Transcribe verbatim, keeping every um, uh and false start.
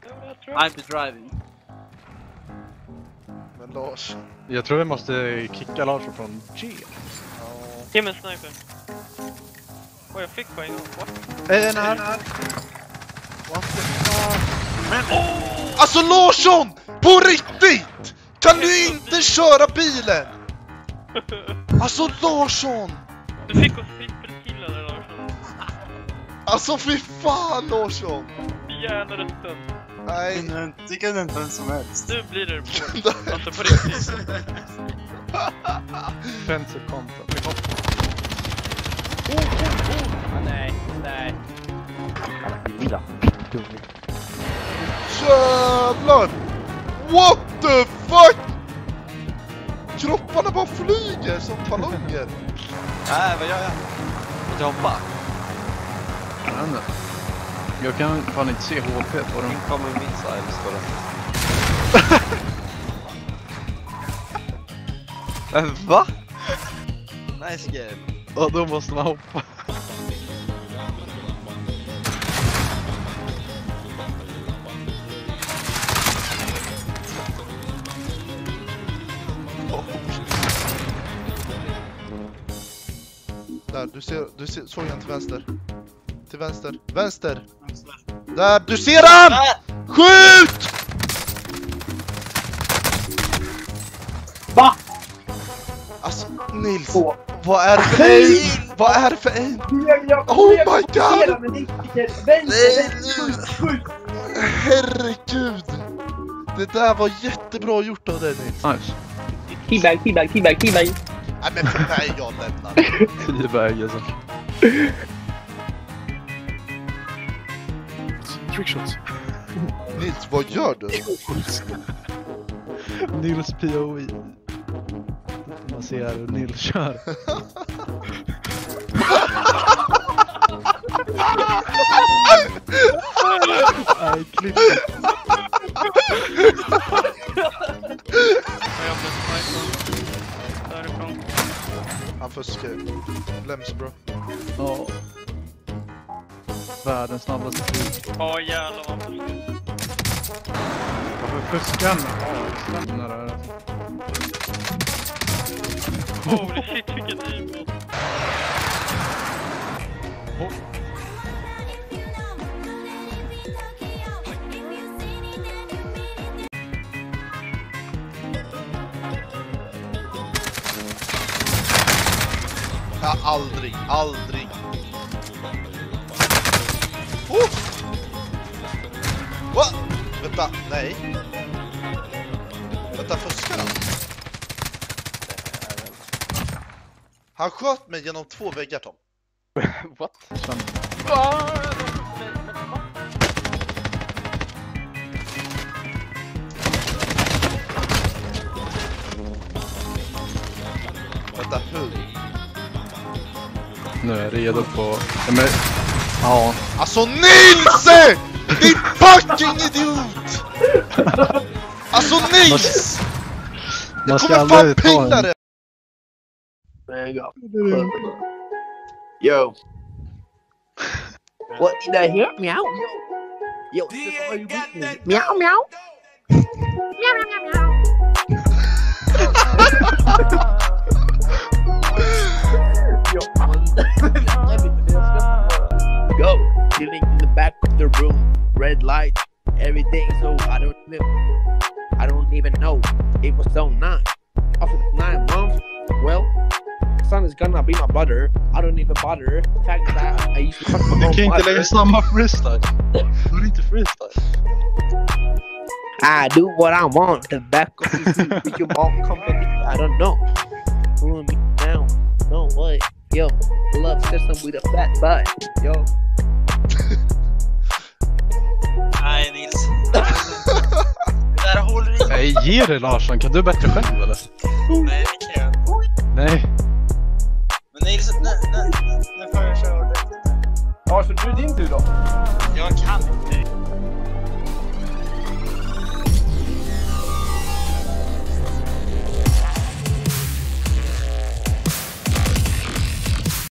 I'll be driving. Men Lars... Jag tror vi måste kicka Lars från G. Ge mig en sniper. Åh, jag fick på en gång. What? En här. What the fuck? Men... Oh! Alltså Larsson! På riktigt! Kan du inte köra bilen? Alltså Larsson! Du fick oss trippelkillade Larsson. Alltså fy fan Larsson! Gärna resten. Nej. Det kan inte ens som helst. Nu blir det på. Alltså på riktigt. Offensive content. Oh, oh, oh. Nej, nej. Villa. Jävlar! What the fuck? Kropparna bara flyger som ballonger. Nej, vad gör jag? Jag hoppar. Jag vet inte. Jag kan fan inte se H P på dem. Kommer missile står det. Men va? Nice game. Ja, då måste man hoppa. Där, du ser, du ser, såg han till vänster. Till vänster, vänster. Där, du ser han! Skjut! Va? Alltså, Nils, vad är det för aim? Vad är det för aim? Oh my god! Nej, Herregud! Det där var jättebra gjort av dig, Nils. Nice. Teabag, teabag, teabag, teabag. Nej men för mig, jag lämnar. Teabag alltså. Trickshots. Nils, vad gör du? Nils P O I. Man ser hur Nils kör. Nej, klipp. Därifrån. Han fuskar ju. Läms bro. Ja. Världens snabbaste flyg. Åh jävlar vad fuskar. Varför fuskar han? Ja, stämmer det här. Holy shit, vilken aim. Oh. Ja, aldrig, aldrig. Oh! What? Vänta, nej. Vänta, fuskar han? Han sköt mig genom två väggar, Tom. What? Sen. Vänta, hur? Nu är jag redo på... Ja, men... Ja. Alltså Nils! Din fucking idiot! Alltså Nils! Man Jag ska kommer aldrig fan ta pilla en... det! There you go. Yo. What did I hear? Meow. Yo, are you with me? Meow, meow. Meow, meow, meow. Yo, go. Sitting in the back of the room, red light, everything. So I don't even, I don't even know. It was so nice. After nine months, well. Son is gonna be my butter. I don't even bother. The fact that I used to fuck my Du own kan inte butter. lägga samma freestyle. Du är inte freestyle. I do what I want. The back of the seat with your ball company. I don't know. Fooling me now. No what? Yo, love system with a fat butt. Yo. Nej, Nils. Det där håller inte. Nej, ge det Larsson. Kan du bättre själv eller? Nej, det kan jag inte. Nej. Men Nils, nu, nu, nu får jag köra det. Ja, så du är din tur då? Jag kan inte.